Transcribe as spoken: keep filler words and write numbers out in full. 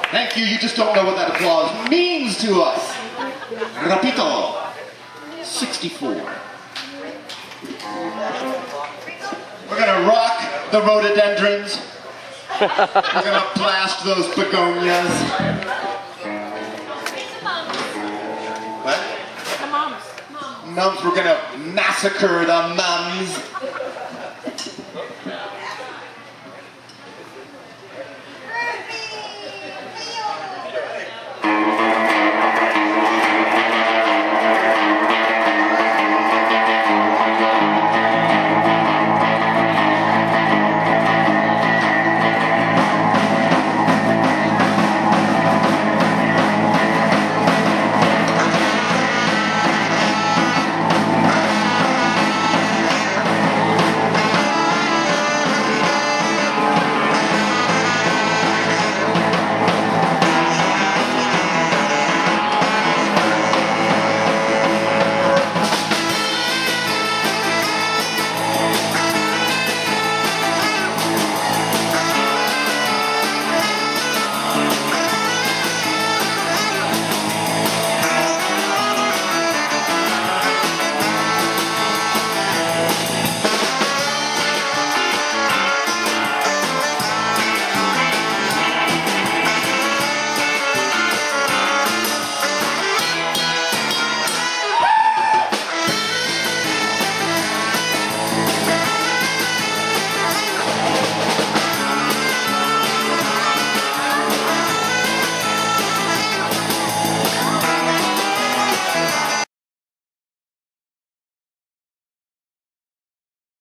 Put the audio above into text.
Thank you, you just don't know what that applause means to us. Repito. sixty-four. We're gonna rock the rhododendrons. We're gonna blast those begonias. What? The mums. Mums, we're gonna massacre the mums.